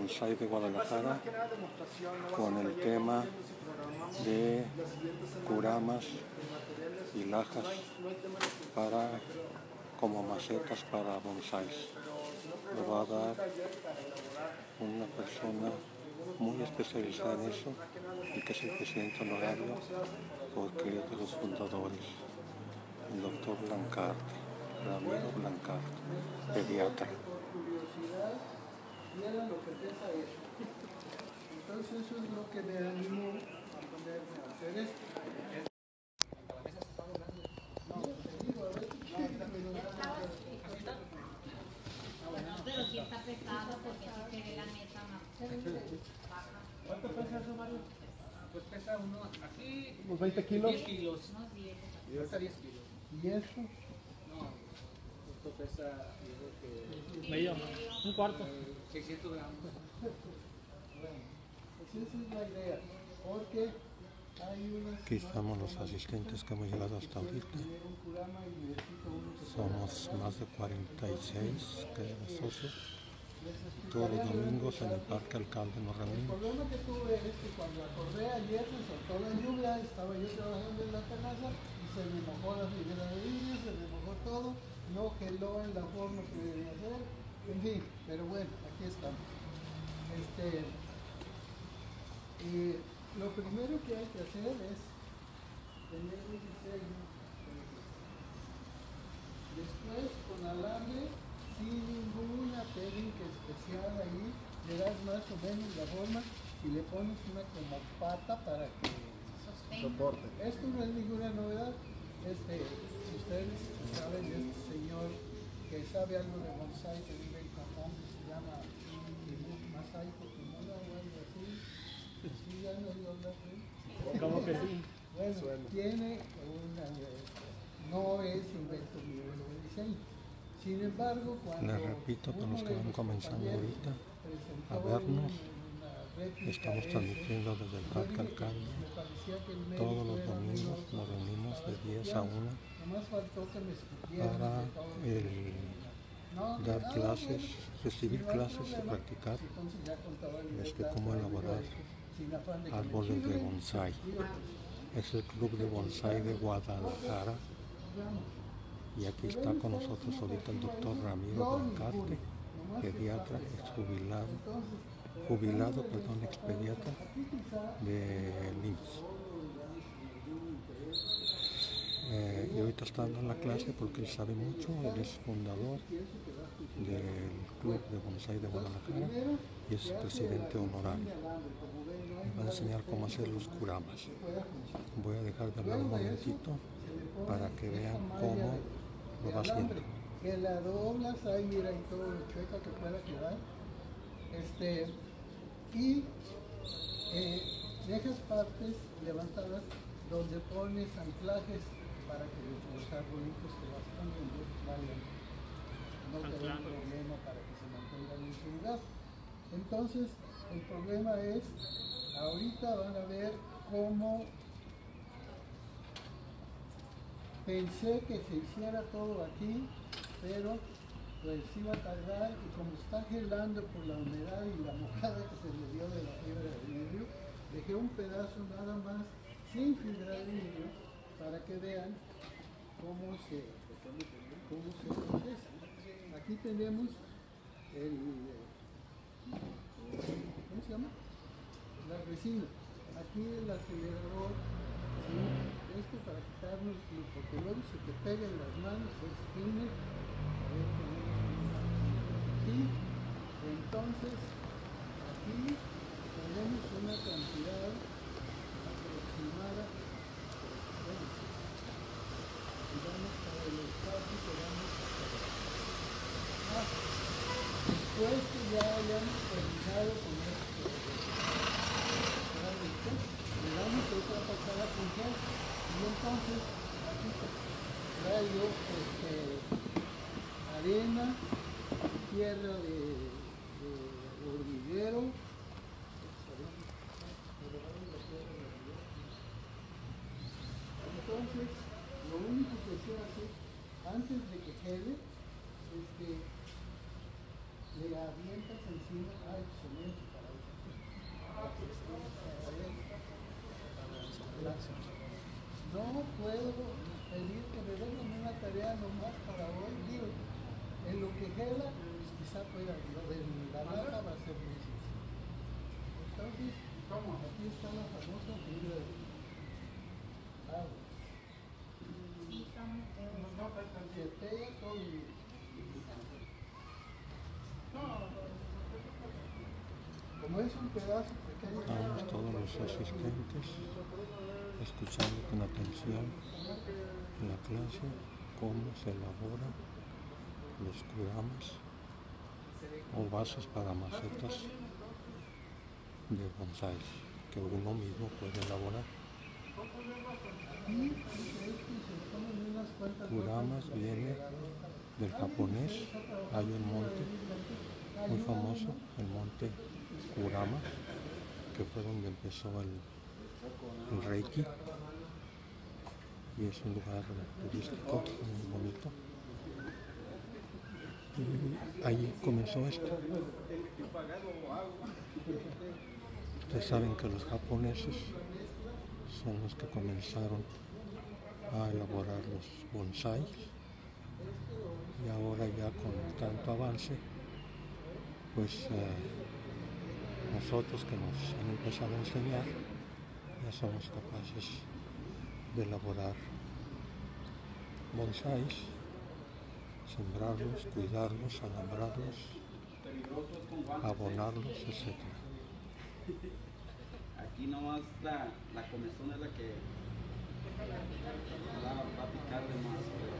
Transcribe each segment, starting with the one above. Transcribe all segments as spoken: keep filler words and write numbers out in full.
Bonsai de Guadalajara con el tema de curamas y lajas para como macetas para bonsáis. Lo va a dar una persona muy especializada en eso y que es el presidente honorario porque es de los fundadores, el doctor Blancart, Ramiro Blancart, pediatra. Vieran lo que pesa eso. Entonces eso es lo que me animó a ponerme a hacer esto. No, te digo, a ver, pero si está pesado porque si quiere la mesa más baja. ¿Cuánto pesa eso, Mario? Pues pesa uno aquí unos veinte kilos. diez kilos. Unos diez. Pesa diez kilos. ¿Y eso? No, esto pesa, yo creo que Medio, un cuarto. eh, seiscientos gramos. Bueno, pues esa es la idea. Porque hay unas... Aquí estamos los asistentes que hemos llegado hasta ahorita. Somos más de cuarenta y seis que socios. Todos los domingos en el Parque Alcalde nos El reunimos. problema que tuve es que cuando acordé ayer se soltó la lluvia, estaba yo trabajando en la terraza y se me mojó la fibra de vidrio, se me mojó todo, no geló en la forma que debía hacer, en fin, pero bueno, aquí estamos. Este, y lo primero que hay que hacer es tener un diseño. Después con alambre, sin ninguna técnica especial ahí, le das más o menos la forma y le pones una como pata para que soporte. Esto no es ninguna novedad. Este, ustedes saben de este señor que sabe algo de bonsai que vive en Japón, que se llama Masai Kokimono o algo así. ¿Sí ya no oído hablar de él? ¿Cómo que sí? Bueno, tiene una, no es invento mío el diseño. Sin embargo, cuando Les repito para los que van comenzando ahorita a vernos, estamos transmitiendo desde el Parque Alcalde. Todos los domingos nos reunimos de diez a una para el, dar clases, recibir clases y practicar este, cómo elaborar árboles de bonsai. Es el Club de Bonsai de Guadalajara. Y aquí está con nosotros ahorita el doctor Ramiro Blancarte, pediatra, ex jubilado, jubilado, perdón, expediatra de I M S S. Eh, y ahorita está dando la clase porque él sabe mucho, él es fundador del Club de Bonsai de Guadalajara y es presidente honorario. Me va a enseñar cómo hacer los kuramas. Voy a dejar de hablar un momentito para que vean cómo lo va haciendo. Que la doblas ahí, mira, y todo lo chueca que pueda quedar. Este, y eh, dejas partes levantadas donde pones anclajes para que los arbolitos que vas poniendo vayan, no te den problema para que se mantengan en su lugar. Entonces, el problema es, ahorita van a ver cómo pensé que se hiciera todo aquí, pero pues iba a tardar y como está gelando por la humedad y la mojada que se le dio de la fibra de vidrio, dejé un pedazo nada más sin fibra de vidrio para que vean cómo se, cómo se procesa. Aquí tenemos el, ¿cómo se llama? La resina. Aquí el acelerador, ¿sí? Esto para quitarnos, porque luego se te pega en las manos, se exprime. A ver, aquí. Entonces, aquí tenemos una cantidad aproximada, bueno, digamos para el espacio que vamos a hacer. Ah, después que ya hayamos terminado con esto, le damos otra pasada a punzar y entonces aquí traigo este, arena, tierra de, de hormiguero, entonces lo único que se hace antes de que quede es que le avientas encima al cemento esa pues lo de la nata va a ser muy sencillo. Entonces, aquí está la famosa figura de agua. Sí, son feos. Se pega con... Como es un pedazo pequeño... Estamos todos los asistentes escuchando con atención la clase, cómo se elaboran los kuramas o bases para macetas de bonsái que uno mismo puede elaborar. Kuramas viene del japonés. Hay un monte muy famoso, el monte Kurama, que fue donde empezó el, el Reiki, y es un lugar turístico muy bonito. Y ahí comenzó esto. Ustedes saben que los japoneses son los que comenzaron a elaborar los bonsáis, y ahora ya con tanto avance, pues eh, nosotros que nos han empezado a enseñar ya somos capaces de elaborar bonsáis, sembrarlos, cuidarlos, alambrarlos, abonarlos, etcétera. Aquí nomás la, la comezón es la que va, va a picar de más.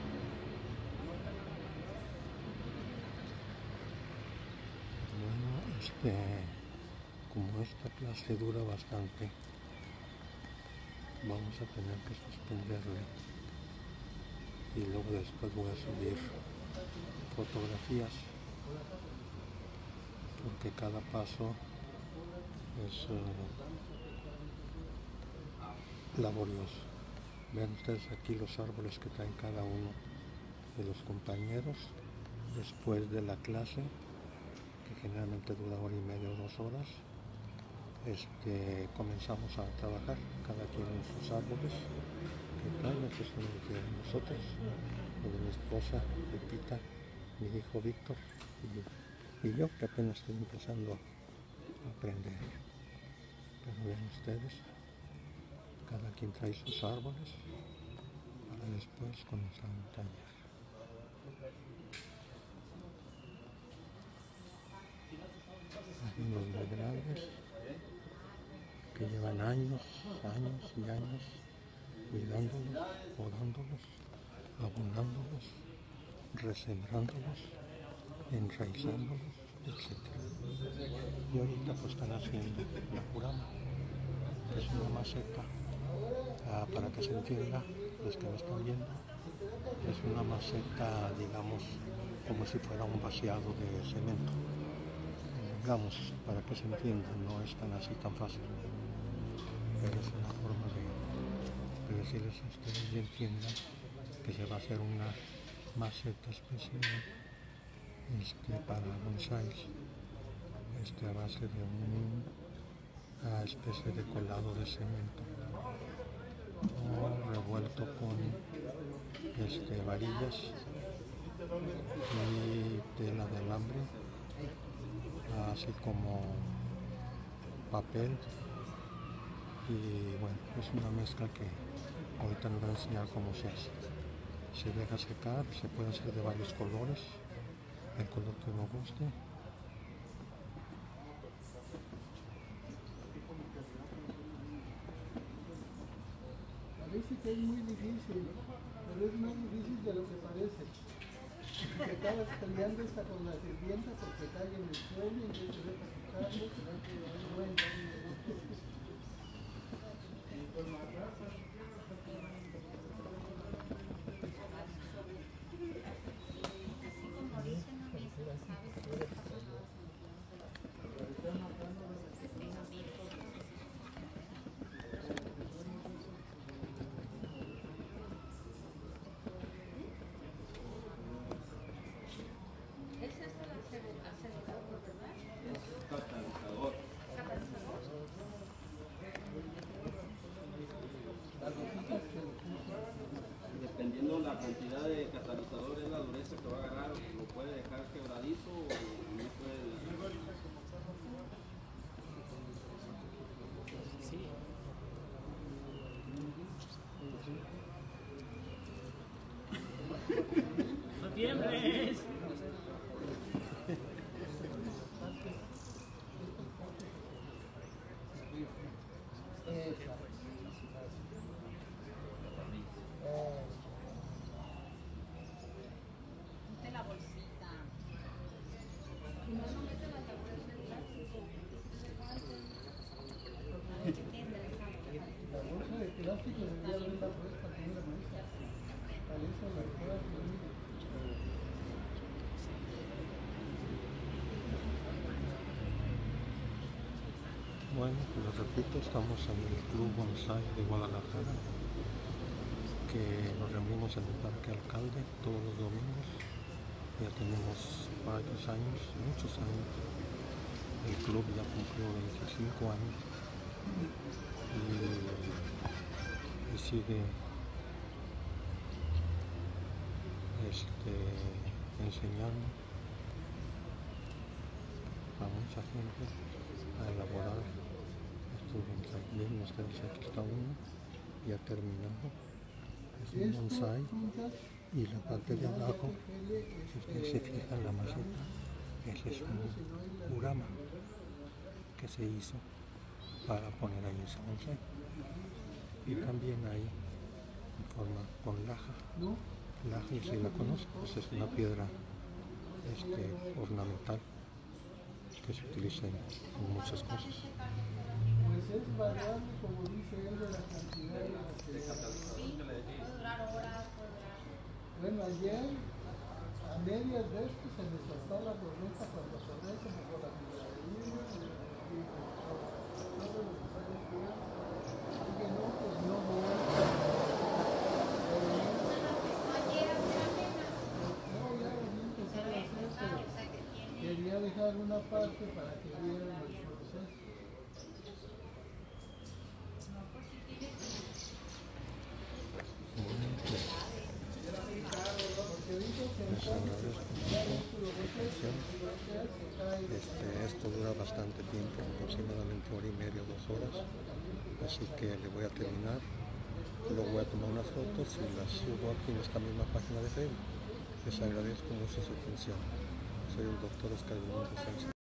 Bueno, este, como esta clase dura bastante, vamos a tener que suspenderle, y luego después voy a subir fotografías, porque cada paso es uh, laborioso. Vean ustedes aquí los árboles que traen cada uno de los compañeros después de la clase, que generalmente dura hora y media o dos horas. Este, comenzamos a trabajar cada quien en sus árboles que traen. Estos son los de nosotros, los de mi esposa Pepita, mi hijo Víctor y, y yo, que apenas estoy empezando a aprender. Pero vean ustedes, cada quien trae sus árboles para después comenzar a tallar. Hay unos muy grandes que llevan años, años y años cuidándolos, podándolos, abonándolos, resembrándolos, enraizándolos, etcétera. Y ahorita pues están haciendo la kurama, que es una maceta, ah, para que se entienda los que me están viendo, es una maceta, digamos, como si fuera un vaciado de cemento. Digamos, para que se entienda, no es tan así tan fácil, pero es una forma de, de decirles a ustedes y entiendan que se va a hacer una maceta especial este, para bonsáis, este, a base de una especie de colado de cemento, o revuelto con este, varillas y tela de alambre, así como papel, y bueno, es una mezcla que ahorita les voy a enseñar cómo se hace. Se deja secar, se puede hacer de varios colores, el color que uno guste. Parece que es muy difícil, pero es más difícil de lo que parece. Que acabas peleando esta con la sirvienta porque cae en el suelo y empieza a picarlo, se va a quedar bueno. Bueno, pues les repito, estamos en el Club Bonsai de Guadalajara, que nos reunimos en el Parque Alcalde todos los domingos. Ya tenemos varios años, muchos años. El club ya cumplió veinticinco años y, y sigue este, enseñando a mucha gente a elaborar estos bonsai. Bien, ustedes, aquí está uno ya terminado. Es un bonsai y la parte de abajo, si ustedes se fijan, la maceta, ese es un kurama que se hizo para poner ahí ese bonsai. Y también hay en forma con laja. Laja, y si la conocen, pues es una piedra este, ornamental que se utiliza en, en muchas cosas. Pues es variable, como dice él, de la cantidad de material. Puede durar horas, puede durar. Bueno, ayer, a medias de esto, se me soltó la tormenta cuando sonó se me fue la vida de niño, y todo lo que sale fuera. Dije, no, pues no voy a no, ya lo vi empezar a hacer, pero quería dejar una parte para que vieran el proceso. Les agradezco mucho su atención. Este, esto dura bastante tiempo, aproximadamente hora y media, dos horas, así que le voy a terminar. Luego voy a tomar unas fotos y las subo aquí en esta misma página de Facebook. Les agradezco mucho su atención. Soy el doctor Oscar Sánchez.